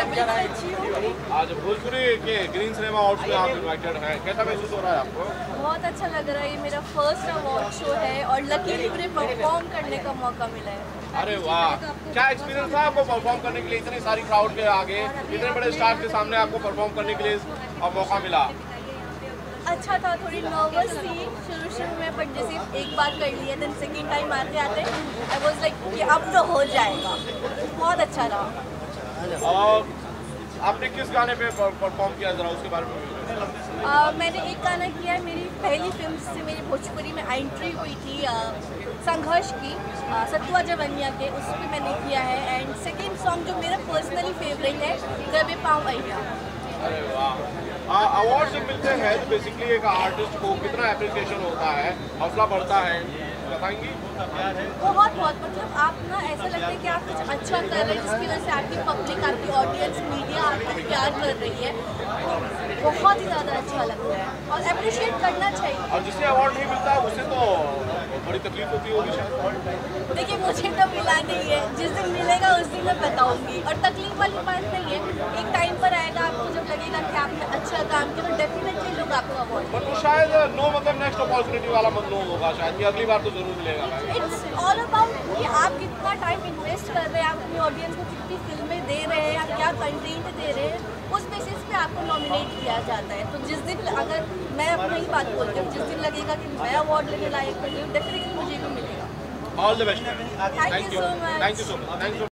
मैं बिल्कुल अच्छी हूँ। आज भोजपुरी के ग्रीन सिनेमा अवार्ड्स में आप इनवाइटेड हैं, कैसा महसूस हो रहा है आपको? बहुत अच्छा लग रहा है, ये मेरा फर्स्ट अवार्ड शो है और लकीली मुझे परफॉर्म करने का मौका मिला है। अरे वाह, क्या एक्सपीरियंस था आपको परफॉर्म करने के लिए इतनी सारी क्राउड के आगे, इतने बड़े स्टार के सामने आपको परफॉर्म करने के लिए मौका मिला? अच्छा था, थोड़ी नर्वस थी शुरू में, बट जैसे एक बार कर लिया देन सेकेंड टाइम आते आते आई वाज लाइक कि अब तो हो जाएगा। बहुत अच्छा रहा। और आपने किस गाने पे परफॉर्म किया, जरा उसके बारे में? मैंने एक गाना किया है, मेरी पहली फिल्म से मेरी भोजपुरी में एंट्री हुई थी संघर्ष की, सत्वा जवनिया के, उस पर मैंने किया है। एंड सेकेंड सॉन्ग जो मेरा पर्सनली फेवरेट है, गबे पाँव अय्या। अरे वाह, अवार्ड जब मिलते हैं तो बेसिकली एक आर्टिस्ट को कितना एप्रिसिएशन होता है, हौसला बढ़ता है, बताएंगी? बहुत मतलब आप ना ऐसा लगता है कि आप कुछ अच्छा कर रहे हैं जिसकी वजह से आपकी पब्लिक, आपकी ऑडियंस, मीडिया आपको प्यार कर रही है, तो बहुत ही ज़्यादा अच्छा लगता है और अप्रिशिएट करना चाहिए। और जिसे अवार्ड नहीं मिलता उसे तो बड़ी तकलीफ होती होगी शायद। देखिए मुझे तो मिला नहीं है, जिस दिन मिलेगा उस दिन मैं बताऊंगी। और तकलीफ वाली बात नहीं है, एक टाइम पर आएगा आपको जब लगेगा कि आपने अच्छा काम किया तो डेफिनेटली लोग आपको अवार्ड। बट वो शायद नो मतलब नेक्स्ट अपॉर्चुनिटी वाला मत नो होगा शायद, कि अगली बार तो जरूर मिलेगा। इट्स ऑल अबाउट कि आप कितना टाइम इन्वेस्ट कर रहे हैं, आप अपनी ऑडियंस को कितनी फिल्में दे रहे हैं, आप क्या कंटेंट दे रहे हैं, उस बेसिस पे आपको नॉमिनेट किया जाता है। तो जिस दिन, अगर मैं अपनी ही बात बोलती हूँ, जिस दिन लगेगा कि मैं अवार्ड लेने लायक हूँ, डेफिनेटली मुझे भी मिलेगा। All the best. Thank you so much. Thank you so much.